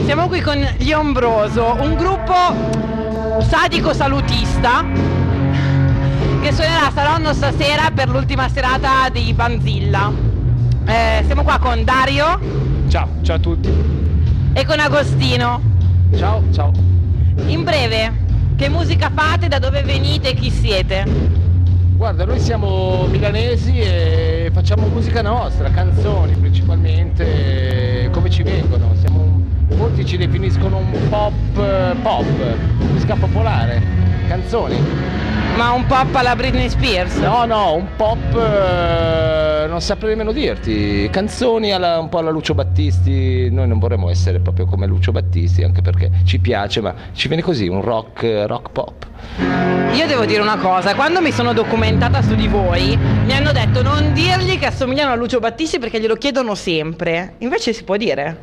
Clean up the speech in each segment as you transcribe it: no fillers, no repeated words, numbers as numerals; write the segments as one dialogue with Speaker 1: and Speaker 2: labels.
Speaker 1: Siamo qui con gli Ombroso, un gruppo sadico salutista che suonerà a Saronno stasera per l'ultima serata di Banzilla. Siamo qua con Dario.
Speaker 2: Ciao a tutti.
Speaker 1: E con Agostino.
Speaker 2: Ciao.
Speaker 1: In breve, che musica fate, da dove venite e chi siete?
Speaker 2: Guarda, noi siamo milanesi e facciamo musica nostra, canzoni principalmente, come ci vengono. Molti ci definiscono un pop, musica popolare, canzoni.
Speaker 1: Ma un pop alla Britney Spears?
Speaker 2: No, un pop, non saprei nemmeno dirti, canzoni un po' alla Lucio Battisti. Noi non vorremmo essere proprio come Lucio Battisti, anche perché ci piace, ma ci viene così, un rock pop.
Speaker 1: Io devo dire una cosa, quando mi sono documentata su di voi mi hanno detto non dirgli che assomigliano a Lucio Battisti perché glielo chiedono sempre, invece si può dire?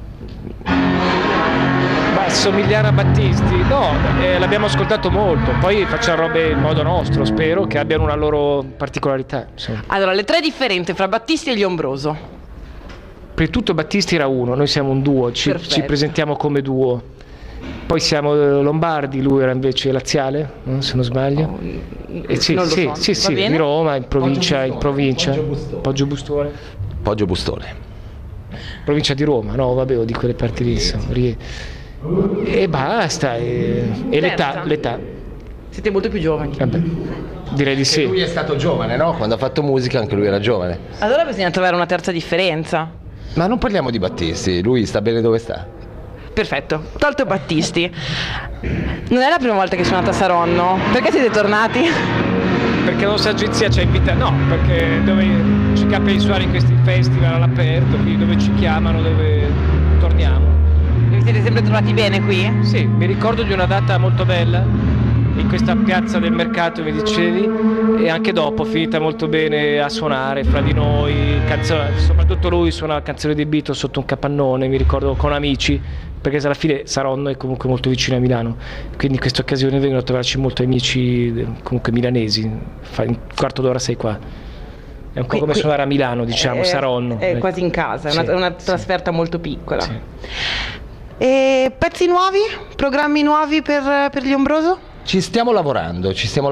Speaker 2: Somigliare a Battisti? No, l'abbiamo ascoltato molto, poi facciamo robe in modo nostro, spero che abbiano una loro particolarità. Insomma.
Speaker 1: Allora, le tre differenze fra Battisti e gli Ombroso.
Speaker 2: Prima di tutto Battisti era uno, noi siamo un duo, ci presentiamo come duo. Poi siamo lombardi, lui era invece laziale, se non sbaglio. Sì, di Roma, in provincia. Poggio Bustone. Provincia di Roma, no, vabbè, di quelle parti lì, insomma. E basta, e l'età.
Speaker 1: Siete molto più giovani.
Speaker 2: Vabbè, direi di sì.
Speaker 3: Lui è stato giovane, no? Quando ha fatto musica anche lui era giovane.
Speaker 1: Allora bisogna trovare una terza differenza.
Speaker 3: Ma non parliamo di Battisti, lui sta bene dove sta.
Speaker 1: Perfetto, tolto Battisti. Non è la prima volta che suonate a Saronno? Perché siete tornati?
Speaker 2: Perché la nostra agenzia ci ha invitato, no, perché dove ci capita di suonare in questi festival all'aperto, quindi dove ci chiamano, dove torniamo.
Speaker 1: Vi siete sempre trovati bene qui?
Speaker 2: Sì, mi ricordo di una data molto bella in questa piazza del mercato, mi dicevi, e anche dopo finita molto bene a suonare fra di noi, soprattutto lui suona canzoni dei Beatles sotto un capannone, mi ricordo, con amici, perché alla fine Saronno è comunque molto vicino a Milano, quindi in questa occasione vengono a trovarci molti amici comunque milanesi, in quarto d'ora sei qua. È un po' come suonare a Milano, diciamo, Saronno.
Speaker 1: È quasi in casa, è una trasferta molto piccola.
Speaker 2: Sì.
Speaker 1: E pezzi nuovi? Programmi nuovi per gli Ombroso?
Speaker 3: Ci stiamo lavorando,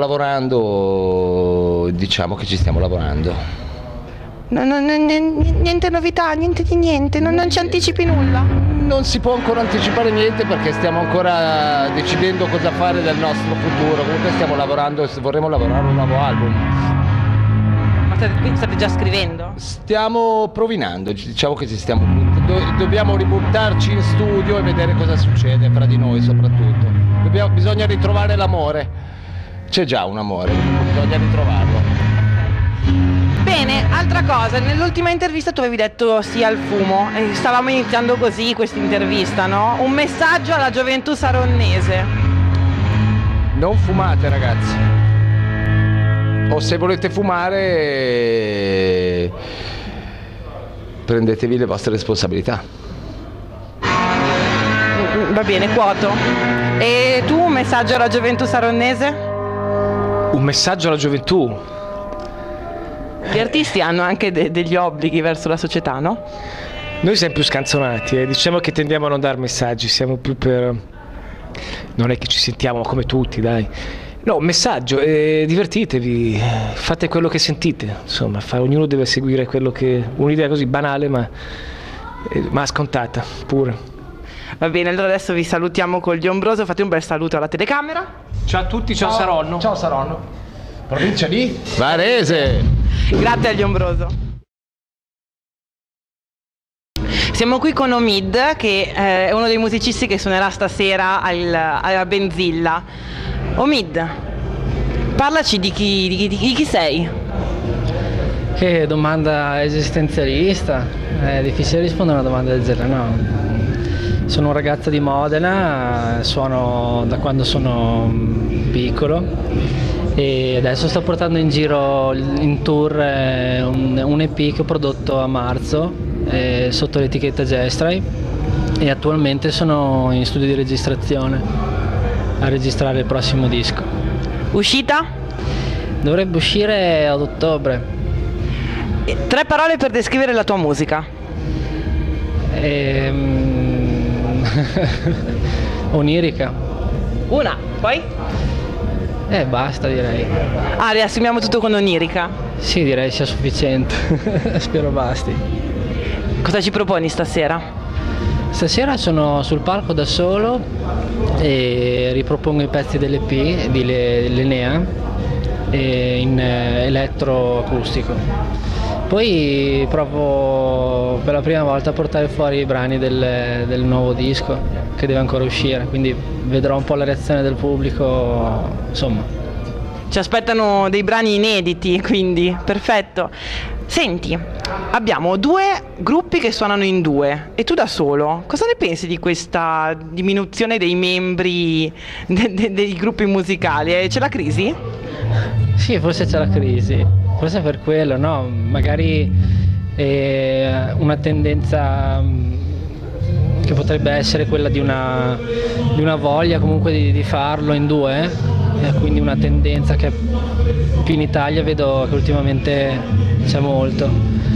Speaker 3: diciamo che ci stiamo lavorando.
Speaker 1: Niente novità, niente di niente, non ci anticipi nulla?
Speaker 3: Non si può ancora anticipare niente perché stiamo ancora decidendo cosa fare del nostro futuro. Comunque stiamo lavorando, vorremmo lavorare a un nuovo album.
Speaker 1: Quindi state già scrivendo?
Speaker 3: Stiamo provinando, diciamo che dobbiamo ributtarci in studio e vedere cosa succede fra di noi soprattutto. Bisogna ritrovare l'amore. C'è già un amore, bisogna ritrovarlo.
Speaker 1: Bene, altra cosa, nell'ultima intervista tu avevi detto sì al fumo e stavamo iniziando così questa intervista, no? Un messaggio alla gioventù saronnese.
Speaker 3: Non fumate, ragazzi. O se volete fumare, prendetevi le vostre responsabilità.
Speaker 1: Va bene, quoto. E tu un messaggio alla gioventù saronnese?
Speaker 2: Un messaggio alla gioventù?
Speaker 1: Gli artisti hanno anche degli obblighi verso la società, no?
Speaker 2: Noi siamo più scanzonati, diciamo che tendiamo a non dare messaggi, siamo più per... Non è che ci sentiamo come tutti, dai. No, messaggio, divertitevi, fate quello che sentite, insomma, ognuno deve seguire quello che... Un'idea così banale ma scontata, pure.
Speaker 1: Va bene, allora adesso vi salutiamo con gli Ombroso, fate un bel saluto alla telecamera.
Speaker 2: Ciao a tutti, ciao Saronno.
Speaker 3: Ciao Saronno. Provincia di Varese.
Speaker 1: Grazie agli Ombroso. Siamo qui con Omid, che è uno dei musicisti che suonerà stasera alla Benzilla. Omid, parlaci di chi sei.
Speaker 4: Che domanda esistenzialista, è difficile rispondere a una domanda del genere, no. Sono un ragazzo di Modena, suono da quando sono piccolo e adesso sto portando in giro in tour un EP che ho prodotto a marzo sotto l'etichetta Gestray e attualmente sono in studio di registrazione a registrare il prossimo disco.
Speaker 1: Uscita?
Speaker 4: Dovrebbe uscire ad ottobre.
Speaker 1: 3 parole per descrivere la tua musica.
Speaker 4: Onirica.
Speaker 1: Una, poi?
Speaker 4: Basta direi.
Speaker 1: Ah, riassumiamo tutto con Onirica.
Speaker 4: Sì, direi sia sufficiente. Spero basti.
Speaker 1: Cosa ci proponi stasera?
Speaker 4: Stasera sono sul palco da solo e ripropongo i pezzi dell'EP di Lenea in elettroacustico. Poi provo per la prima volta a portare fuori i brani del nuovo disco che deve ancora uscire, quindi vedrò un po' la reazione del pubblico, insomma.
Speaker 1: Ci aspettano dei brani inediti, quindi perfetto. Senti, abbiamo 2 gruppi che suonano in 2 e tu da solo. Cosa ne pensi di questa diminuzione dei membri dei gruppi musicali? C'è la crisi?
Speaker 4: Sì, forse c'è la crisi, forse per quello, no? Magari una tendenza che potrebbe essere quella di una voglia comunque di farlo in 2, e quindi una tendenza che più in Italia vedo che ultimamente c'è molto.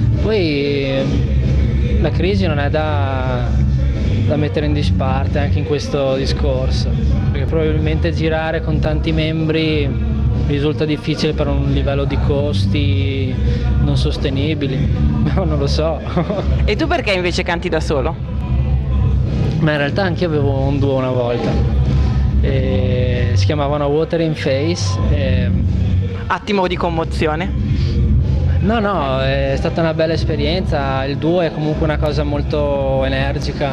Speaker 4: Poi la crisi non è da mettere in disparte anche in questo discorso, perché probabilmente girare con tanti membri risulta difficile per un livello di costi non sostenibili, no, non lo so.
Speaker 1: E tu perché invece canti da solo?
Speaker 4: Ma in realtà anche io avevo un duo una volta, si chiamavano Water in Face.
Speaker 1: Attimo di commozione.
Speaker 4: No, è stata una bella esperienza, il duo è comunque una cosa molto energica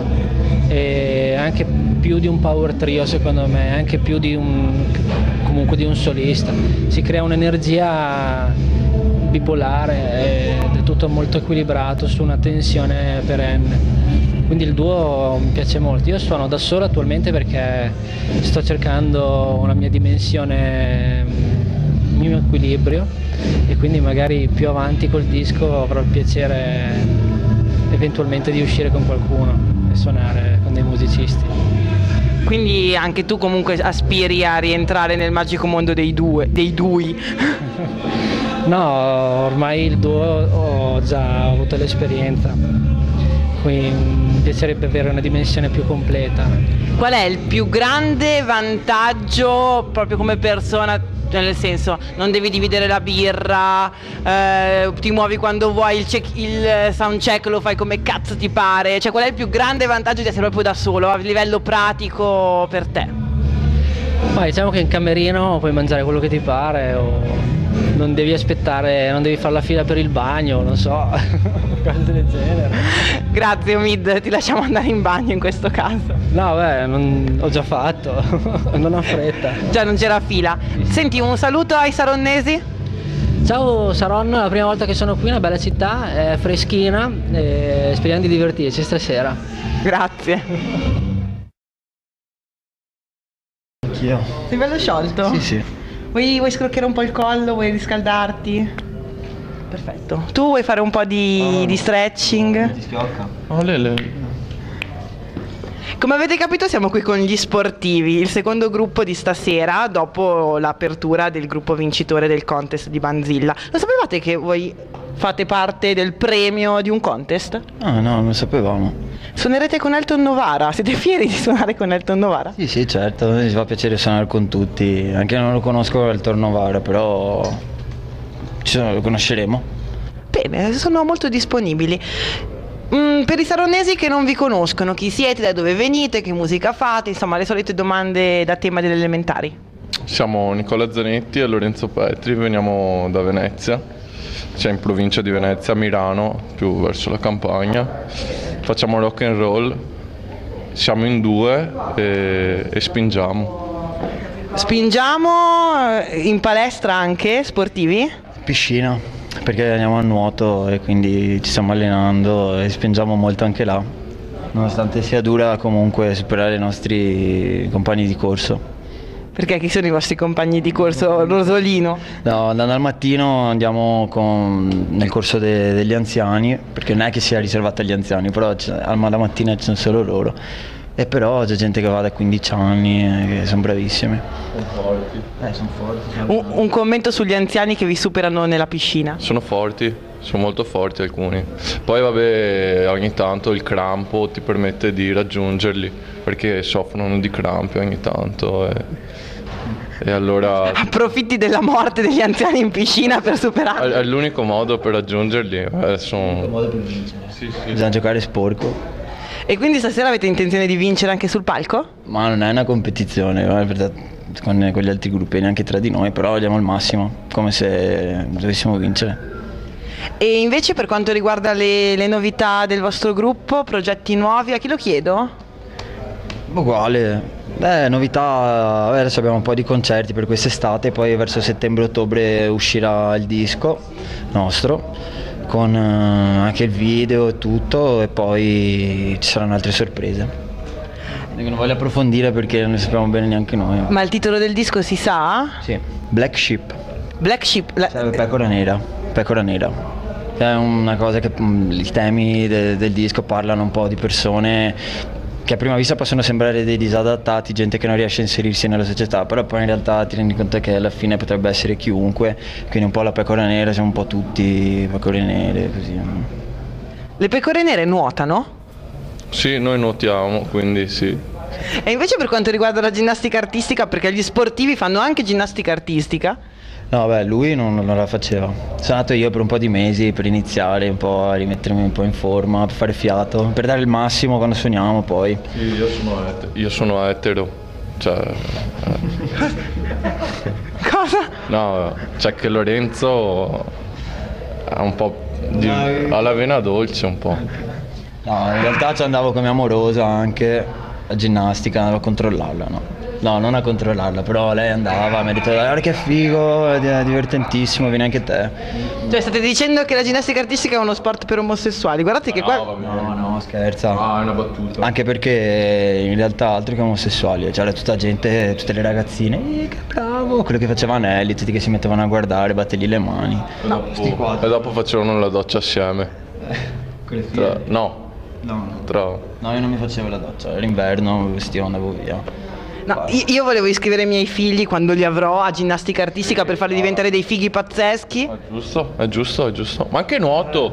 Speaker 4: e anche più di un power trio secondo me, anche più di comunque di un solista. Si crea un'energia bipolare ed è tutto molto equilibrato su una tensione perenne. Quindi il duo mi piace molto. Io suono da solo attualmente perché sto cercando una mia dimensione, un mio equilibrio, e quindi magari più avanti col disco avrò il piacere eventualmente di uscire con qualcuno e suonare con dei musicisti.
Speaker 1: Quindi anche tu comunque aspiri a rientrare nel magico mondo dei dui.
Speaker 4: No, ormai il duo ho già avuto l'esperienza, quindi mi piacerebbe avere una dimensione più completa.
Speaker 1: Qual è il più grande vantaggio proprio come persona? Cioè, nel senso, non devi dividere la birra, ti muovi quando vuoi, il soundcheck lo fai come cazzo ti pare. Cioè, qual è il più grande vantaggio di essere proprio da solo a livello pratico per te?
Speaker 4: Ma diciamo che in camerino puoi mangiare quello che ti pare, o non devi aspettare, non devi fare la fila per il bagno, non so, cose del genere.
Speaker 1: Grazie Omid, ti lasciamo andare in bagno in questo caso.
Speaker 4: No, ho già fatto, non ho fretta.
Speaker 1: Già non c'era fila. Senti, un saluto ai saronnesi.
Speaker 4: Ciao Saronno, è la prima volta che sono qui, una bella città, è freschina, e speriamo di divertirci stasera.
Speaker 1: Grazie.
Speaker 5: Anch'io.
Speaker 1: Sei bello sciolto?
Speaker 5: Sì.
Speaker 1: Vuoi scroccare un po' il collo? Vuoi riscaldarti? Perfetto. Tu vuoi fare un po' di stretching?
Speaker 5: Ti schiocca?
Speaker 3: Oh,
Speaker 1: Come avete capito siamo qui con gli sportivi, il secondo gruppo di stasera dopo l'apertura del gruppo vincitore del contest di Banzilla. Lo sapevate che voi fate parte del premio di un contest?
Speaker 5: Ah no, non lo sapevamo.
Speaker 1: Suonerete con Elton Novara, siete fieri di suonare con Elton Novara?
Speaker 5: Sì, certo, mi fa piacere suonare con tutti, anche non lo conosco il Tornovara, però lo conosceremo.
Speaker 1: Bene, sono molto disponibili. Per i saronnesi che non vi conoscono, chi siete, da dove venite, che musica fate, insomma le solite domande da tema delle elementari.
Speaker 6: Siamo Nicola Zanetti e Lorenzo Petri, veniamo da Venezia, cioè in provincia di Venezia, Milano, più verso la campagna. Facciamo rock and roll, siamo in 2 e spingiamo.
Speaker 1: Spingiamo in palestra anche, sportivi?
Speaker 5: Piscina, perché andiamo a nuoto e quindi ci stiamo allenando e spingiamo molto anche là. Nonostante sia dura comunque superare i nostri compagni di corso.
Speaker 1: Perché chi sono i vostri compagni di corso, Rosolino?
Speaker 5: No, dal mattino andiamo nel corso degli anziani, perché non è che sia riservato agli anziani, però alla mattina ci sono solo loro. E però c'è gente che va da 15 anni che sono bravissimi.
Speaker 6: Sono forti.
Speaker 5: Sono forti.
Speaker 1: Un commento sugli anziani che vi superano nella piscina.
Speaker 6: Sono forti, sono molto forti alcuni. Poi vabbè, ogni tanto il crampo ti permette di raggiungerli, perché soffrono di crampi ogni tanto e allora
Speaker 1: Approfitti della morte degli anziani in piscina per superarli.
Speaker 6: è l'unico modo per raggiungerli.
Speaker 5: Bisogna giocare sporco.
Speaker 1: E quindi stasera avete intenzione di vincere anche sul palco?
Speaker 5: Ma non è una competizione, con gli altri gruppi, neanche tra di noi, però diamo il massimo, come se dovessimo vincere.
Speaker 1: E invece per quanto riguarda le novità del vostro gruppo, progetti nuovi, a chi lo chiedo?
Speaker 5: Uguale. Novità, adesso abbiamo un po' di concerti per quest'estate, poi verso settembre-ottobre uscirà il disco nostro, con anche il video e tutto, e poi ci saranno altre sorprese. Non voglio approfondire perché non ne sappiamo bene neanche noi.
Speaker 1: Ma il titolo del disco si sa?
Speaker 5: Sì, Black Sheep,
Speaker 1: Black Sheep.
Speaker 5: pecora nera, pecora nera. È una cosa che i temi del disco parlano un po' di persone che a prima vista possono sembrare dei disadattati, gente che non riesce a inserirsi nella società, però poi in realtà ti rendi conto che alla fine potrebbe essere chiunque, quindi un po' la pecora nera, siamo un po' tutti pecore nere, così.
Speaker 1: Le pecore nere nuotano?
Speaker 6: Sì, noi nuotiamo, quindi sì.
Speaker 1: E invece per quanto riguarda la ginnastica artistica, perché gli sportivi fanno anche ginnastica artistica?
Speaker 5: No, lui non la faceva. Sono andato io per un po' di mesi per iniziare un po' a rimettermi un po' in forma, per fare fiato, per dare il massimo quando suoniamo poi.
Speaker 6: Sì, io sono etero, cioè...
Speaker 1: Cosa?
Speaker 6: No, cioè che Lorenzo ha un po' ha la vena dolce un po'.
Speaker 5: No, in realtà ci andavo con mia amorosa anche a ginnastica, andavo a controllarla, no? No, non a controllarla, però lei andava, mi ha detto guarda che figo, è divertentissimo, vieni anche te.
Speaker 1: Cioè state dicendo che la ginnastica artistica è uno sport per omosessuali? Guardate che qua...
Speaker 5: No, scherza.
Speaker 6: Ah, è una battuta.
Speaker 5: Anche perché in realtà altro che omosessuali, c'era tutta gente, tutte le ragazzine, che bravo, quello che faceva Nelly, tutti che si mettevano a guardare, battergli le mani.
Speaker 6: E dopo facevano la doccia assieme. No,
Speaker 5: io non mi facevo la doccia, era inverno, mi vestivo, andavo via.
Speaker 1: No, io volevo iscrivere i miei figli quando li avrò a ginnastica artistica per farli diventare dei fighi pazzeschi.
Speaker 6: È giusto. Ma anche nuoto,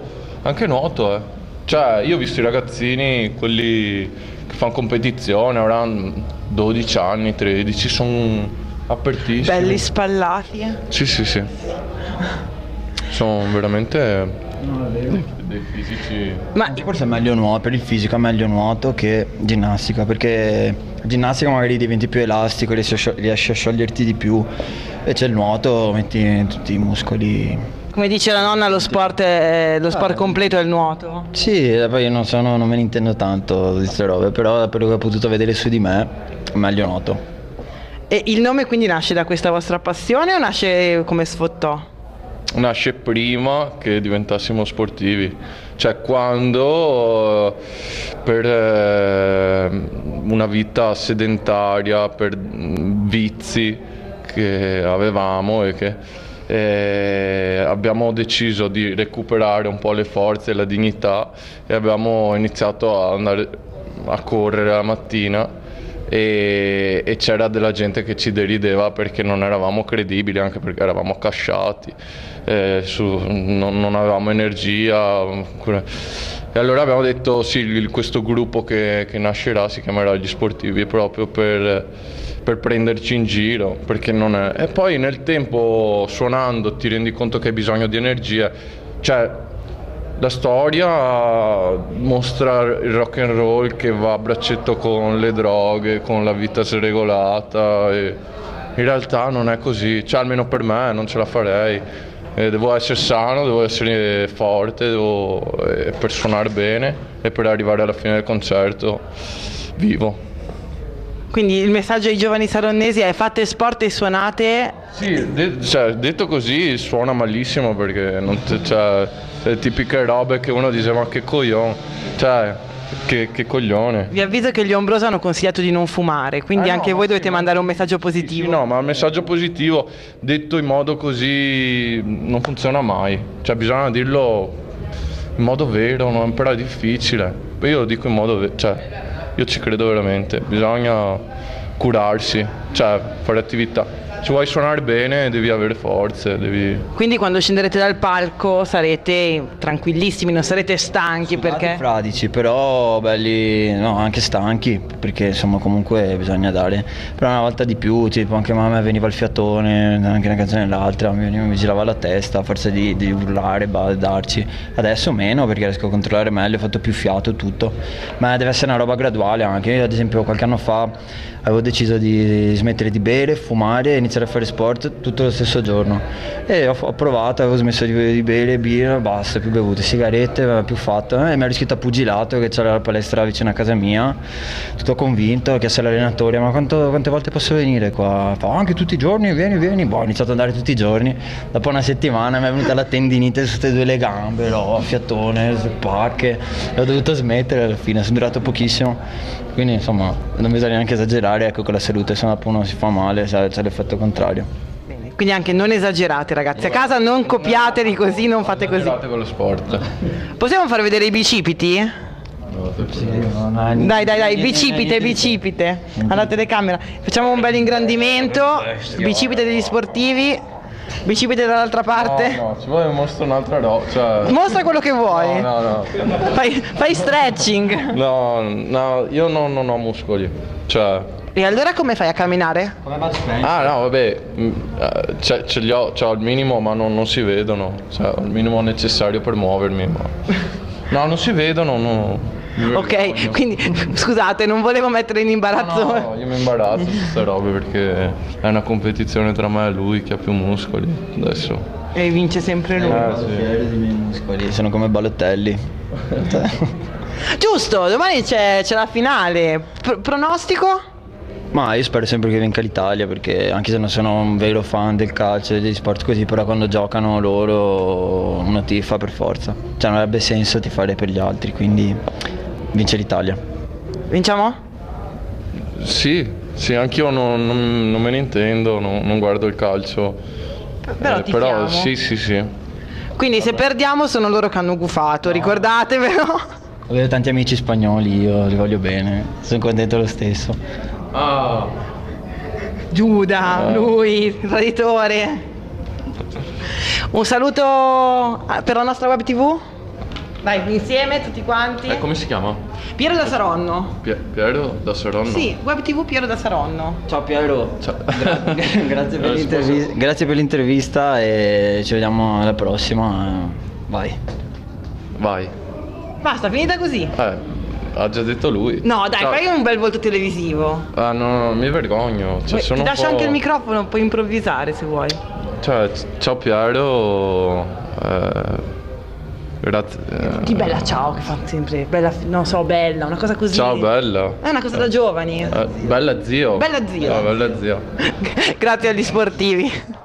Speaker 6: Cioè, io ho visto i ragazzini, quelli che fanno competizione, avranno 12 anni, 13, sono apertissimi.
Speaker 1: Belli spallati.
Speaker 6: Sì. Sono veramente dei fisici.
Speaker 5: Ma forse è meglio nuoto, per il fisico è meglio nuoto che ginnastica, perché ginnastica magari diventi più elastico, riesci a scioglierti di più, invece il nuoto metti tutti i muscoli.
Speaker 1: Come dice la nonna, lo sport completo è il nuoto.
Speaker 5: Sì, poi io non me ne intendo tanto di queste robe, però da quello che ho potuto vedere su di me è meglio nuoto.
Speaker 1: E il nome quindi nasce da questa vostra passione o nasce come sfottò?
Speaker 6: Nasce prima che diventassimo sportivi, cioè quando per una vita sedentaria, per vizi che avevamo e che abbiamo deciso di recuperare un po' le forze e la dignità e abbiamo iniziato a andare a correre la mattina e c'era della gente che ci derideva perché non eravamo credibili, anche perché eravamo accasciati, non avevamo energia, e allora abbiamo detto sì, questo gruppo che nascerà si chiamerà Gli Sportivi, proprio per prenderci in giro, perché non è. E poi nel tempo, suonando, ti rendi conto che hai bisogno di energia, cioè la storia mostra il rock and roll che va a braccetto con le droghe, con la vita sregolata, e in realtà non è così, cioè almeno per me non ce la farei. Devo essere sano, devo essere forte, per suonare bene e per arrivare alla fine del concerto vivo.
Speaker 1: Quindi il messaggio ai giovani saronnesi è: fate sport e suonate.
Speaker 6: Sì, detto così suona malissimo, perché non cioè, le tipiche robe che uno dice ma che coglione, cioè che coglione.
Speaker 1: Vi avviso che gli Ombroso hanno consigliato di non fumare, quindi anche voi dovete mandare un messaggio positivo.
Speaker 6: Sì, no, ma il messaggio positivo detto in modo così non funziona mai, cioè bisogna dirlo in modo vero, però è difficile. Io lo dico in modo vero, cioè io ci credo veramente, bisogna curarsi, cioè fare attività. se vuoi suonare bene devi avere forze, devi...
Speaker 1: Quindi quando scenderete dal palco sarete tranquillissimi, non sarete stanchi perché...
Speaker 5: fradici, però belli, no, anche stanchi, perché insomma comunque bisogna dare. Però una volta di più, tipo anche a me veniva il fiatone, anche una canzone nell'altra, mi girava la testa a forza di urlare, darci. Adesso meno perché riesco a controllare meglio, ho fatto più fiato, tutto. Ma deve essere una roba graduale anche. Io ad esempio qualche anno fa avevo deciso di smettere di bere, fumare e iniziare a fare sport tutto lo stesso giorno. E ho provato, avevo smesso di bere, birra, basta, più bevute, sigarette, più fatto. E mi ero iscritto a pugilato, che c'era la palestra vicino a casa mia, tutto convinto, che sia l'allenatore, ma quante volte posso venire qua? Fa, anche tutti i giorni, vieni. Boh, ho iniziato ad andare tutti i giorni. Dopo una settimana mi è venuta la tendinite su tutte e 2 le gambe, fiatone, pacche, e ho dovuto smettere alla fine, sono durato pochissimo. Quindi insomma non bisogna neanche esagerare, ecco, con la salute, se no dopo uno si fa male, c'è l'effetto contrario.
Speaker 1: Quindi anche non esagerate ragazzi, a casa non copiateli così, non fate così.
Speaker 6: Esagerate con lo sport.
Speaker 1: Possiamo far vedere i bicipiti? Dai, bicipite, alla telecamera. Facciamo un bel ingrandimento, bicipite degli sportivi. Bicipite dall'altra parte?
Speaker 6: No, ci vuole mostro un'altra roba. Cioè...
Speaker 1: Mostra quello che vuoi.
Speaker 6: No.
Speaker 1: Fai stretching.
Speaker 6: No, io non ho muscoli. Cioè...
Speaker 1: E allora come fai a camminare?
Speaker 6: Ah no, vabbè, ce li ho al minimo ma non si vedono. Cioè, ho il minimo necessario per muovermi. Ma... No, non si vedono, no.
Speaker 1: Ok, quindi scusate, non volevo mettere in imbarazzo.
Speaker 6: No, io mi imbarazzo su queste robe perché è una competizione tra me e lui che ha più muscoli adesso.
Speaker 1: E vince sempre lui.
Speaker 6: Sì.
Speaker 5: I miei muscoli sono come Balotelli.
Speaker 1: Giusto, domani c'è la finale. Pronostico?
Speaker 5: Ma io spero sempre che vinca l'Italia, perché anche se non sono un vero fan del calcio e degli sport così, però quando giocano loro uno tifa per forza. Cioè non avrebbe senso tifare per gli altri, quindi vince l'Italia.
Speaker 1: Vinciamo?
Speaker 6: Sì, anch'io non me ne intendo, non guardo il calcio. Però sì.
Speaker 1: Quindi se perdiamo sono loro che hanno gufato, ricordatevelo.
Speaker 5: Avevo tanti amici spagnoli, io li voglio bene, sono contento lo stesso.
Speaker 1: Giuda, lui, il traditore. Un saluto per la nostra web TV. Dai, insieme tutti quanti.
Speaker 6: Come si chiama?
Speaker 1: Piero da Saronno.
Speaker 6: Piero da Saronno?
Speaker 1: Sì, web TV Piero da Saronno.
Speaker 5: Ciao Piero.
Speaker 6: Ciao.
Speaker 5: Grazie per l'intervista e ci vediamo alla prossima. Vai.
Speaker 1: Basta, finita così.
Speaker 6: Ha già detto lui.
Speaker 1: No, dai,
Speaker 6: Ciao.
Speaker 1: fai un bel volto televisivo.
Speaker 6: No, mi vergogno. Cioè,
Speaker 1: Ti lascio anche il microfono, puoi improvvisare se vuoi.
Speaker 6: Cioè, ciao Piero. Grazie.
Speaker 1: Che bella ciao che fa sempre. Bella, non so, bella, una cosa così.
Speaker 6: Ciao bella.
Speaker 1: È una cosa da giovani.
Speaker 6: Bella zio.
Speaker 1: Bella zio.
Speaker 6: Bella zio.
Speaker 1: Grazie agli sportivi.